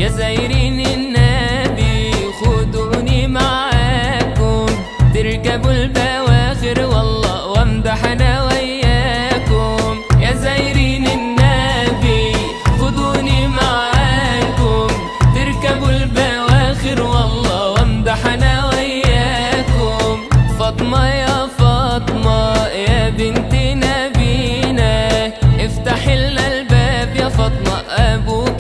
يا زايرين النبي خدوني معاكم، تركبوا البواخر والله وامدح انا وياكم. يا زايرين النبي خدوني معاكم، تركبوا البواخر والله وامدح انا وياكم. فاطمة يا فاطمة يا بنت نبينا، افتحي لنا الباب يا فاطمة ابوك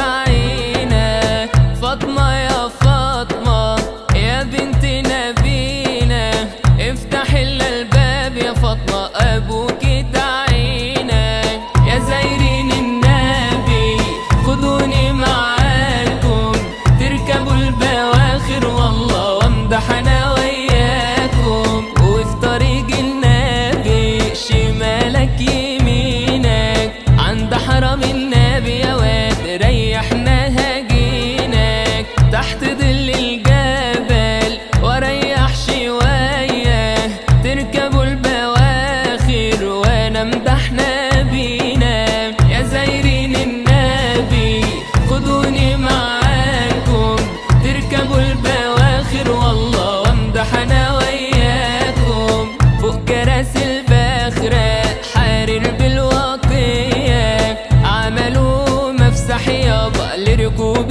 دعينا. فاطمة يا فاطمة يا بنت نبينا، افتحي لنا الباب يا فاطمة ابوك دعينا. يا زايرين النبي خدوني معاكم، تركبوا البواخر والله وامدح انا وياكم. وفي طريق النبي شمالك يمينك، عند حرم النبي يا واد ريحنا هجينك. تحت ظل الجبل واريح شوية، تركبوا البواخر وانا امدح نبينا. يا زايرين النبي خدوني معاكم، تركبوا البواخر والله وامدح انا وياكم. فوق كراسي الباخرة حارر بالواطية، عملوا مفسح يابا لركوب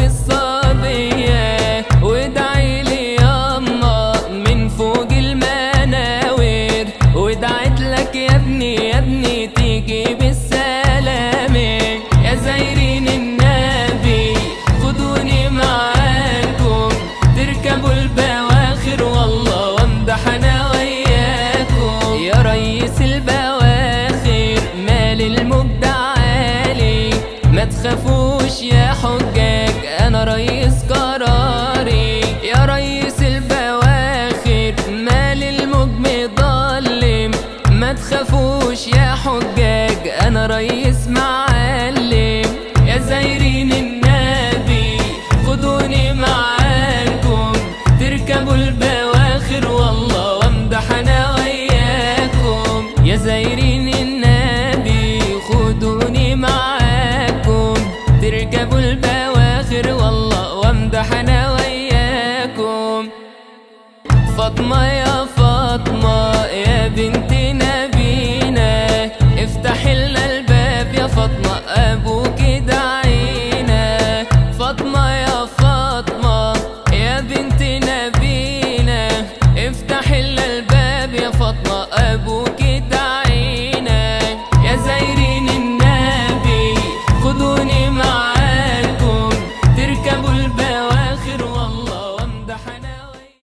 الصبية. وادعي لي ياما من فوق المناور، وادعت لك يا ابني يا ابني تيجي بالسلامة. يا زايرين النبي خدوني معاكم، تركبوا البواخر والله وامدح انا وياكم. يا ريس البواخر مال المجد عالي، ما تخافوش يا حجاج انا ريس قراري. يا ريس البواخر مال المجد مظلم، ما تخافوش يا حجاج انا ريس معلم. يا زايرين النبي خدوني معاكم، تركبوا البواخر والله وامدح انا وياكم. يا زايرين النبي خدوني معاكم، تركبوا البواخر والله وامدح انا وياكم. فاطمة